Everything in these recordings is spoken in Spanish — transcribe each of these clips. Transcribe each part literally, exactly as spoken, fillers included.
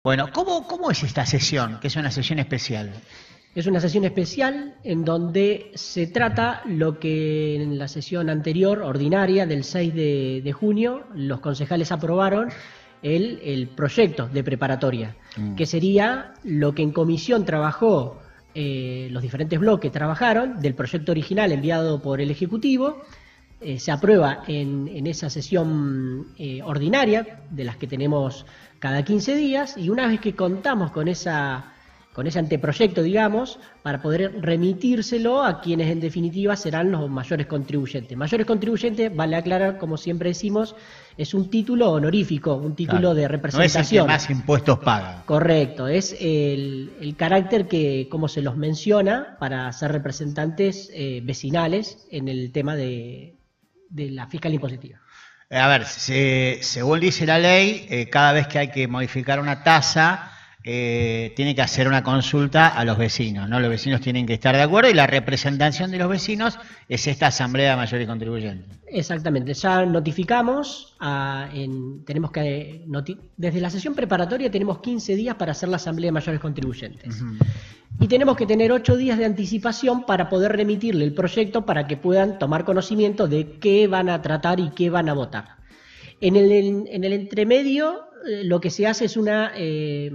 Bueno, ¿cómo, cómo es esta sesión? Que es una sesión especial. Es una sesión especial en donde se trata lo que en la sesión anterior, ordinaria, del seis de, de junio, los concejales aprobaron el, el proyecto de preparatoria, mm. que sería lo que en comisión trabajó, eh, los diferentes bloques trabajaron, del proyecto original enviado por el Ejecutivo. Eh, se aprueba en, en esa sesión eh, ordinaria, de las que tenemos cada quince días, y una vez que contamos con esa... con ese anteproyecto, digamos, para poder remitírselo a quienes en definitiva serán los mayores contribuyentes. Mayores contribuyentes, vale aclarar, como siempre decimos, es un título honorífico, un título claro, de representación. No es el que más impuestos paga. Correcto, es el, el carácter que, como se los menciona, para ser representantes eh, vecinales en el tema de, de la fiscal impositiva. A ver, se, según dice la ley, eh, cada vez que hay que modificar una tasa, Eh, tiene que hacer una consulta a los vecinos, ¿no? Los vecinos tienen que estar de acuerdo y la representación de los vecinos es esta asamblea de mayores contribuyentes. Exactamente, ya notificamos, a, en, tenemos que noti desde la sesión preparatoria tenemos quince días para hacer la asamblea de mayores contribuyentes. Uh-huh. Y tenemos que tener ocho días de anticipación para poder remitirle el proyecto para que puedan tomar conocimiento de qué van a tratar y qué van a votar. En el, en, en el entremedio, eh, lo que se hace es una... Eh,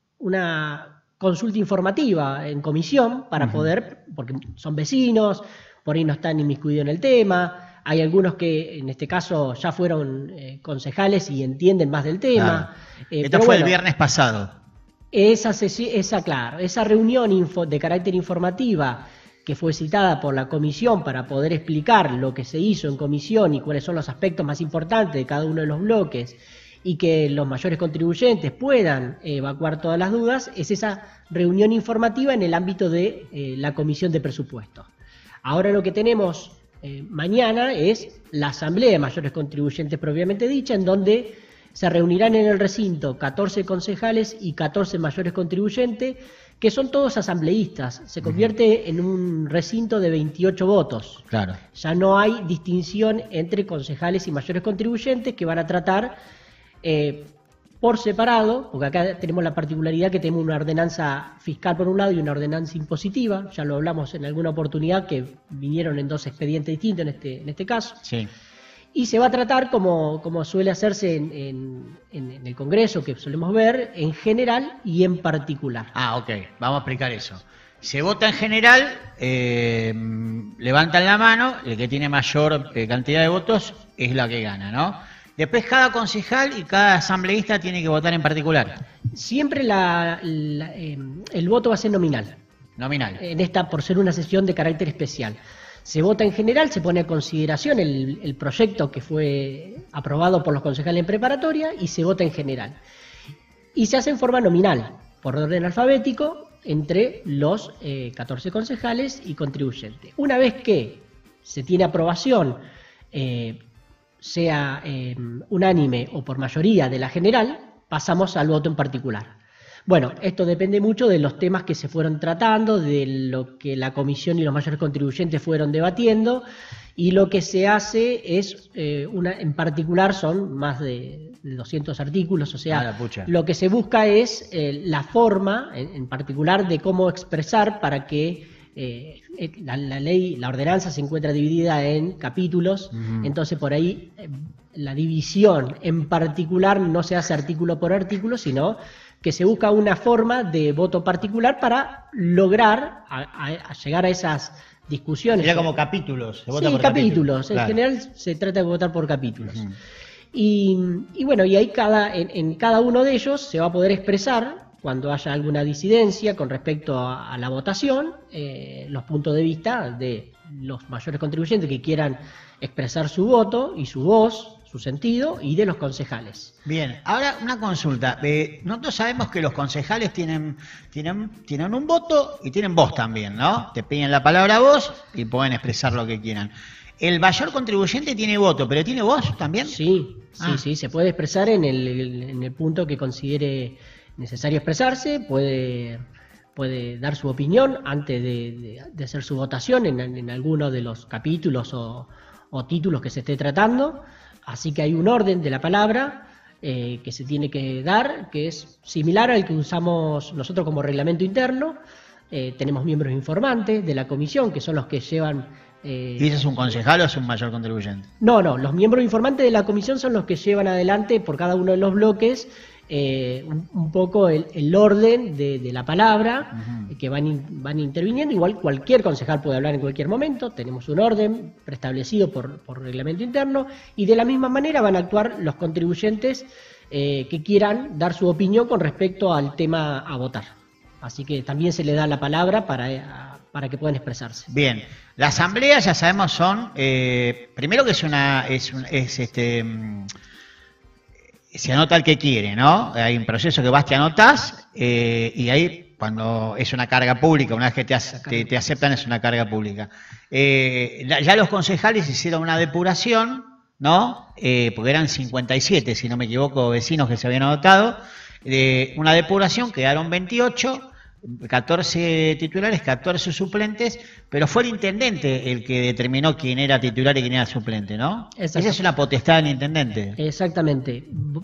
una consulta informativa en comisión para uh-huh. poder, porque son vecinos, por ahí no están inmiscuidos en el tema, hay algunos que en este caso ya fueron eh, concejales y entienden más del tema. Claro. Eh, Esto fue bueno, el viernes pasado. Esa, esa, claro, esa reunión info, de carácter informativa que fue citada por la comisión para poder explicar lo que se hizo en comisión y cuáles son los aspectos más importantes de cada uno de los bloques, y que los mayores contribuyentes puedan evacuar todas las dudas, es esa reunión informativa en el ámbito de eh, la Comisión de Presupuestos. Ahora lo que tenemos eh, mañana es la Asamblea de Mayores Contribuyentes propiamente dicha, en donde se reunirán en el recinto catorce concejales y catorce mayores contribuyentes, que son todos asambleístas. Se convierte uh-huh. en un recinto de veintiocho votos. Claro. Ya no hay distinción entre concejales y mayores contribuyentes que van a tratar Eh, por separado, porque acá tenemos la particularidad que tenemos una ordenanza fiscal por un lado y una ordenanza impositiva, ya lo hablamos en alguna oportunidad que vinieron en dos expedientes distintos en este, en este caso, sí. Y se va a tratar como, como suele hacerse en, en, en el Congreso, que solemos ver, en general y en particular. Ah, ok, vamos a explicar eso. Se vota en general, eh, levantan la mano, el que tiene mayor eh, cantidad de votos es la que gana, ¿no? Después cada concejal y cada asambleísta tiene que votar en particular. Siempre la, la, eh, el voto va a ser nominal. Nominal. En esta, por ser una sesión de carácter especial. Se vota en general, se pone a consideración el, el proyecto que fue aprobado por los concejales en preparatoria y se vota en general. Y se hace en forma nominal, por orden alfabético, entre los eh, catorce concejales y contribuyentes. Una vez que se tiene aprobación, eh, sea eh, unánime o por mayoría de la general, pasamos al voto en particular. Bueno, esto depende mucho de los temas que se fueron tratando, de lo que la comisión y los mayores contribuyentes fueron debatiendo, y lo que se hace es, eh, una, en particular son más de doscientos artículos, o sea, ah, lo que se busca es eh, la forma, en, en particular, de cómo expresar para que Eh, la, la ley, la ordenanza se encuentra dividida en capítulos, uh-huh. entonces por ahí eh, la división en particular no se hace artículo por artículo, sino que se busca una forma de voto particular para lograr a, a, a llegar a esas discusiones. Sería como capítulos. Se vota sí, por capítulos. capítulos. En Claro. general se trata de votar por capítulos. Uh-huh. y, y bueno, y ahí cada, en, en cada uno de ellos se va a poder expresar, cuando haya alguna disidencia con respecto a, a la votación, eh, los puntos de vista de los mayores contribuyentes que quieran expresar su voto y su voz, su sentido, y de los concejales. Bien, ahora una consulta. Eh, nosotros sabemos que los concejales tienen, tienen, tienen un voto y tienen voz también, ¿no? Te piden la palabra a vos y pueden expresar lo que quieran. El mayor contribuyente tiene voto, pero ¿tiene voz también? Sí, ah. sí, sí, se puede expresar en el, en el punto que considere necesario expresarse, puede, puede dar su opinión antes de, de, de hacer su votación en, en alguno de los capítulos o, o títulos que se esté tratando, así que hay un orden de la palabra, eh, que se tiene que dar, que es similar al que usamos nosotros como reglamento interno. Eh, tenemos miembros informantes de la comisión, que son los que llevan... Eh, ¿Y ese es un concejal o es un mayor contribuyente? No, no, los miembros informantes de la comisión son los que llevan adelante por cada uno de los bloques eh, un, un poco el, el orden de, de la palabra, uh-huh. que van, in, van interviniendo. Igual cualquier concejal puede hablar en cualquier momento, tenemos un orden preestablecido por, por reglamento interno, y de la misma manera van a actuar los contribuyentes eh, que quieran dar su opinión con respecto al tema a votar. Así que también se le da la palabra para, para que puedan expresarse. Bien, la asamblea ya sabemos son, eh, primero que es una, es, un, es este, se anota el que quiere, ¿no? Hay un proceso que vas, te anotás, eh, y ahí cuando es una carga pública, una vez que te, te, te aceptan es una carga pública. Eh, ya los concejales hicieron una depuración, ¿no? Eh, porque eran cincuenta y siete, si no me equivoco, vecinos que se habían anotado. De una depuración, quedaron veintiocho, catorce titulares, catorce suplentes, pero fue el intendente el que determinó quién era titular y quién era suplente, ¿no? Esa es una potestad del intendente. Exactamente.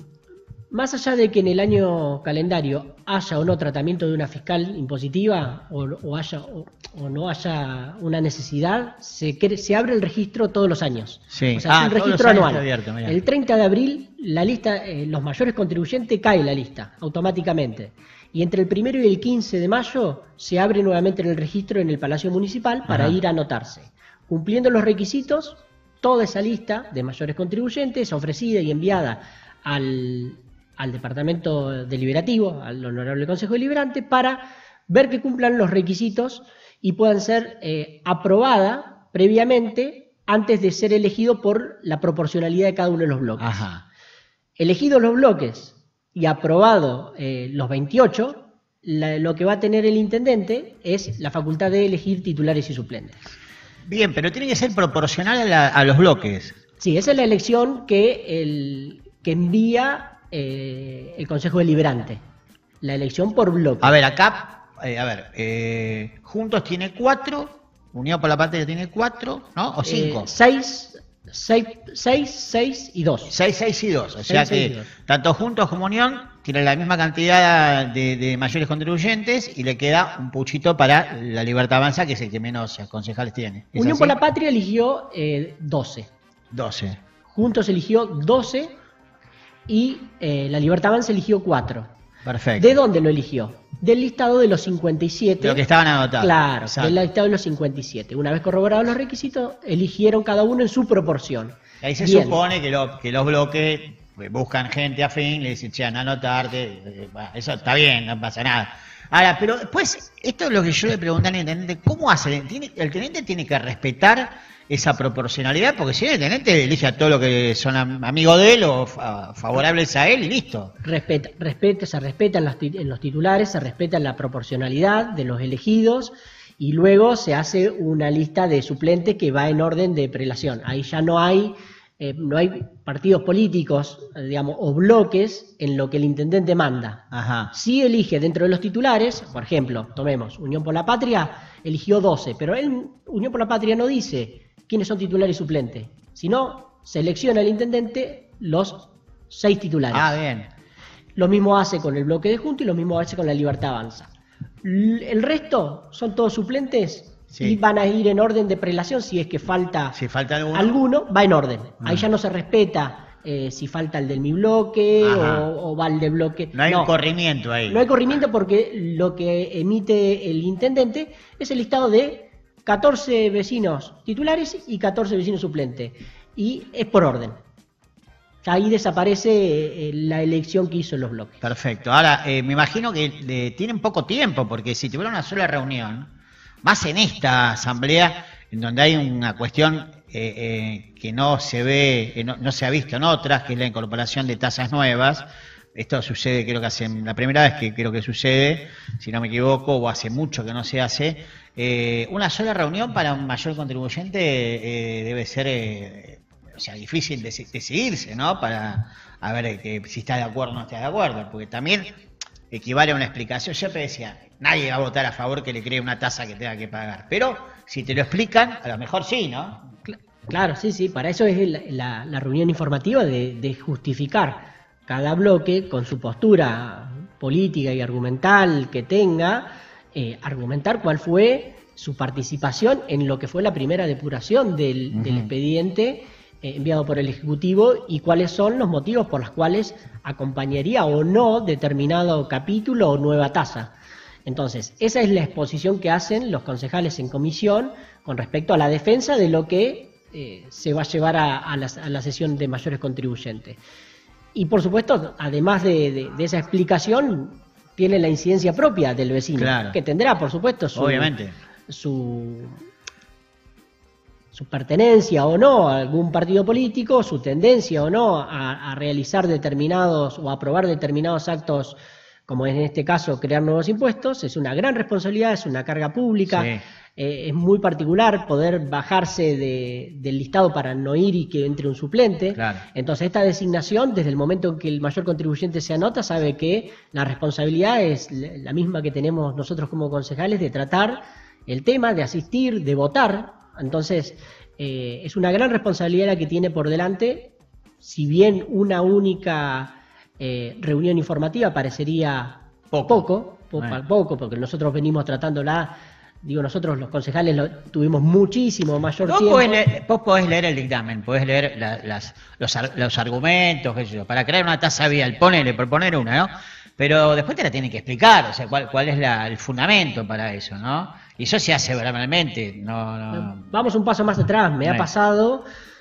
Más allá de que en el año calendario haya o no tratamiento de una fiscal impositiva o, o, haya, o, o no haya una necesidad, se, se abre el registro todos los años. Sí. O sea, Ah, es un registro anual. Abierto, el treinta de abril, la lista, eh, los mayores contribuyentes cae la lista automáticamente. Y entre el primero y el quince de mayo se abre nuevamente el registro en el Palacio Municipal para Ajá. ir a anotarse. Cumpliendo los requisitos, toda esa lista de mayores contribuyentes ofrecida y enviada al... al Departamento Deliberativo, al Honorable Consejo Deliberante, para ver que cumplan los requisitos y puedan ser eh, aprobada previamente antes de ser elegido por la proporcionalidad de cada uno de los bloques. Ajá. Elegidos los bloques y aprobado eh, los veintiocho, la, lo que va a tener el intendente es la facultad de elegir titulares y suplentes. Bien, pero tiene que ser proporcional a, la, a los bloques. Sí, esa es la elección que, el, que envía... Eh, el Consejo Deliberante, la elección por bloque. A ver, acá, eh, a ver, eh, Juntos tiene cuatro, Unión por la Patria tiene cuatro, ¿no? ¿O cinco? Eh, seis, seis, seis, seis y dos. Seis, seis y dos. O seis, sea seis que tanto Juntos como Unión tienen la misma cantidad de, de mayores contribuyentes y le queda un puchito para la Libertad Avanza, que es el que menos concejales tiene. Unión así? por la Patria eligió eh, doce. doce. Juntos eligió doce. Y eh, la Libertad Avanza eligió cuatro. Perfecto. ¿De dónde lo eligió? Del listado de los cincuenta y siete. De lo que estaban anotados. Claro, Exacto. del listado de los cincuenta y siete. Una vez corroborados los requisitos, eligieron cada uno en su proporción. Y ahí se Bien. supone que, lo, que los bloques buscan gente afín, le dicen, che, anda a anotarte. Eh, bueno, eso está bien, no pasa nada. Ahora, pero después, esto es lo que yo le pregunté al intendente, ¿cómo hace? ¿Tiene, el intendente tiene que respetar esa proporcionalidad? Porque si el intendente elige a todos los que son amigos de él o favorables a él y listo. Respeta, respeta, se respetan los, en los titulares, se respeta la proporcionalidad de los elegidos y luego se hace una lista de suplentes que va en orden de prelación. Ahí ya no hay, eh, no hay partidos políticos, digamos, o bloques en lo que el intendente manda. Ajá. Sí elige dentro de los titulares, por ejemplo, tomemos Unión por la Patria, eligió doce, pero él, Unión por la Patria no dice quiénes son titulares y suplentes, sino selecciona el intendente los seis titulares. Ah, bien. Lo mismo hace con el bloque de Juntos y lo mismo hace con la Libertad Avanza. El resto son todos suplentes. Sí. Y van a ir en orden de prelación si es que falta, si falta alguno, alguno va en orden. Ah. Ahí ya no se respeta eh, si falta el del mi bloque o, o va el de bloque. No hay no, un corrimiento ahí. No hay corrimiento porque lo que emite el intendente es el listado de catorce vecinos titulares y catorce vecinos suplentes. Y es por orden. Ahí desaparece eh, la elección que hizo en los bloques. Perfecto. Ahora, eh, me imagino que eh, tienen poco tiempo, porque si tuviera una sola reunión, más en esta asamblea, en donde hay una cuestión eh, eh, que no se ve, eh, no, no se ha visto en otras, que es la incorporación de tasas nuevas. Esto sucede, creo que hace la primera vez que creo que sucede, si no me equivoco, o hace mucho que no se hace. Eh, una sola reunión para un mayor contribuyente eh, debe ser, eh, o sea, difícil de decidirse, ¿no? Para a ver que, si está de acuerdo o no está de acuerdo, porque también equivale a una explicación. Yo te decía, nadie va a votar a favor que le cree una tasa que tenga que pagar, pero si te lo explican, a lo mejor sí, ¿no? Claro, sí, sí, para eso es la, la, la reunión informativa de, de justificar cada bloque, con su postura política y argumental que tenga, eh, argumentar cuál fue su participación en lo que fue la primera depuración del, uh-huh. del expediente eh, enviado por el Ejecutivo y cuáles son los motivos por los cuales acompañaría o no determinado capítulo o nueva tasa. Entonces, esa es la exposición que hacen los concejales en comisión con respecto a la defensa de lo que eh, se va a llevar a, a, la, a la sesión de mayores contribuyentes. Y por supuesto, además de, de, de esa explicación, tiene la incidencia propia del vecino, claro. que tendrá, por supuesto, su, Obviamente. su, su pertenencia o no a algún partido político, su tendencia o no a, a realizar determinados o a aprobar determinados actos, como en este caso crear nuevos impuestos. Es una gran responsabilidad, es una carga pública. Sí. Eh, es muy particular poder bajarse de, del listado para no ir y que entre un suplente. Claro. Entonces esta designación, desde el momento en que el mayor contribuyente se anota, sabe que la responsabilidad es la misma que tenemos nosotros como concejales de tratar el tema, de asistir, de votar. Entonces eh, es una gran responsabilidad la que tiene por delante. Si bien una única eh, reunión informativa parecería poco, poco, poco, bueno. poco porque nosotros venimos tratándola. Digo, nosotros los concejales lo, tuvimos muchísimo mayor vos tiempo. Podés leer, vos podés leer el dictamen, podés leer la, las, los, los argumentos, qué sé yo, para crear una tasa vial, ponele, por poner una, ¿no? Pero después te la tienen que explicar, o sea, cuál, cuál es la, el fundamento para eso, ¿no? Y eso se hace verbalmente, no, no... Vamos un paso más atrás, me ha pasado,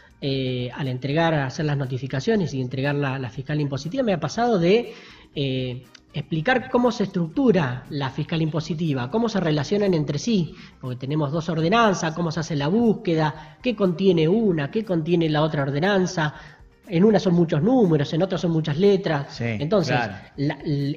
eh, al entregar, hacer las notificaciones y entregar la, la fiscal impositiva, me ha pasado de... Eh, explicar cómo se estructura la fiscal impositiva, cómo se relacionan entre sí, porque tenemos dos ordenanzas, cómo se hace la búsqueda, qué contiene una, qué contiene la otra ordenanza. En una son muchos números, en otra son muchas letras. Sí, Entonces, claro. la, la,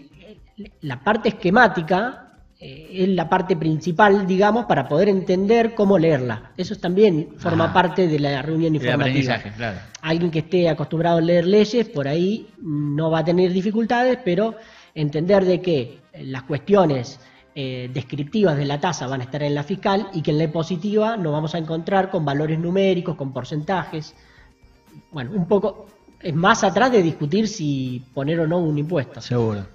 la parte esquemática eh, es la parte principal, digamos, para poder entender cómo leerla. Eso también forma Ajá. parte de la reunión informativa. Claro. Alguien que esté acostumbrado a leer leyes, por ahí no va a tener dificultades, pero entender de que las cuestiones eh, descriptivas de la tasa van a estar en la fiscal y que en la impositiva nos vamos a encontrar con valores numéricos, con porcentajes. Bueno, un poco es más atrás de discutir si poner o no un impuesto. Seguro.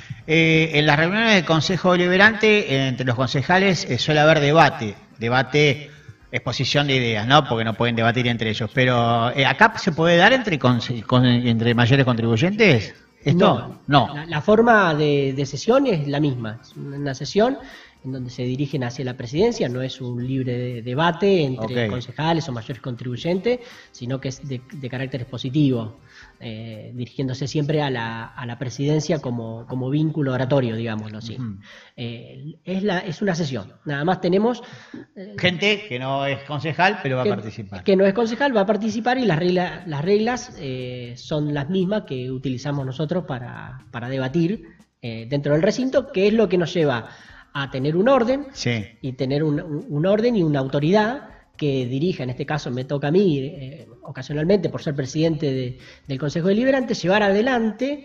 Eh, en las reuniones del Consejo Deliberante, eh, entre los concejales eh, suele haber debate, debate, exposición de ideas, ¿no? Porque no pueden debatir entre ellos. Pero eh, ¿acá se puede dar entre, con, con, entre mayores contribuyentes? ¿Esto? No. no. La, la forma de, de sesión es la misma. Es una sesión en donde se dirigen hacia la presidencia, no es un libre de, debate entre okay. concejales o mayores contribuyentes, sino que es de, de carácter expositivo, eh, dirigiéndose siempre a la, a la presidencia como, como vínculo oratorio, digámoslo así. Uh-huh. eh, es, la, es una sesión. Nada más tenemos... Eh, gente que no es concejal, pero va que, a participar. Que no es concejal, va a participar y las, regla, las reglas eh, son las mismas que utilizamos nosotros para, para debatir eh, dentro del recinto, que es lo que nos lleva a tener un orden sí. y tener un, un orden y una autoridad que dirija, en este caso me toca a mí, eh, ocasionalmente por ser presidente de, del Consejo Deliberante, llevar adelante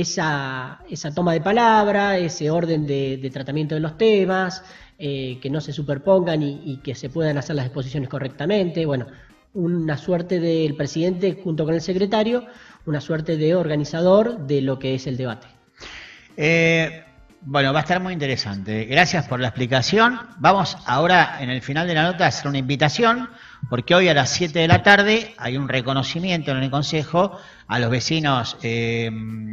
esa, esa toma de palabra, ese orden de, de tratamiento de los temas, eh, que no se superpongan y, y que se puedan hacer las exposiciones correctamente. Bueno, una suerte del presidente junto con el secretario, una suerte de organizador de lo que es el debate. Eh... Bueno, va a estar muy interesante. Gracias por la explicación. Vamos ahora, en el final de la nota, a hacer una invitación, porque hoy a las siete de la tarde hay un reconocimiento en el Consejo a los vecinos eh,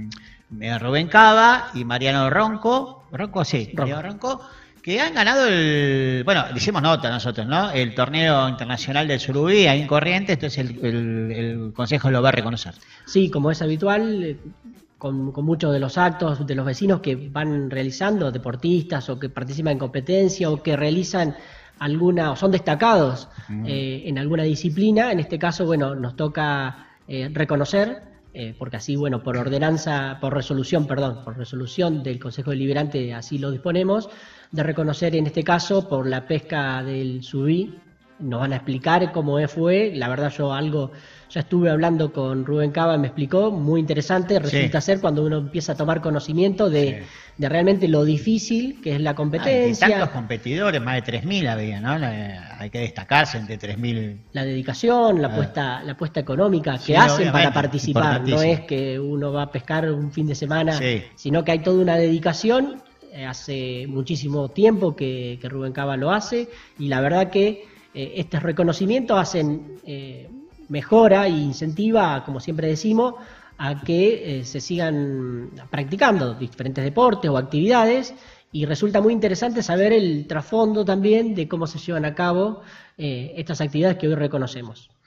Rubén Cava y Mariano Ronco, Ronco sí, Ronco. Mariano Ronco, que han ganado el, bueno, le hicimos nota nosotros, ¿no? El torneo internacional del Surubí, ahí en Corrientes, entonces el, el, el Consejo lo va a reconocer. Sí, como es habitual... Con, con muchos de los actos de los vecinos que van realizando, deportistas o que participan en competencia o que realizan alguna, o son destacados mm. eh, en alguna disciplina. En este caso, bueno, nos toca eh, reconocer, eh, porque así, bueno, por ordenanza, por resolución, perdón, por resolución del Consejo Deliberante así lo disponemos, de reconocer en este caso por la pesca del surubí, nos van a explicar cómo fue. La verdad yo algo, ya estuve hablando con Rubén Cava, me explicó, muy interesante, resulta Sí. ser cuando uno empieza a tomar conocimiento de, Sí. de realmente lo difícil que es la Ah, y competencia, tantos competidores, más de tres mil había, ¿no? La- Hay que destacarse entre tres mil. la dedicación, la Ah. apuesta, la apuesta económica que Sí, hacen para obviamente, participar. No importantísimo. es que uno va a pescar un fin de semana, Sí. sino que hay toda una dedicación. Eh, Hace muchísimo tiempo que, que Rubén Cava lo hace y la verdad que eh, estos reconocimientos hacen eh, mejora e incentiva, como siempre decimos, a que eh, se sigan practicando diferentes deportes o actividades. Y resulta muy interesante saber el trasfondo también de cómo se llevan a cabo eh, estas actividades que hoy reconocemos.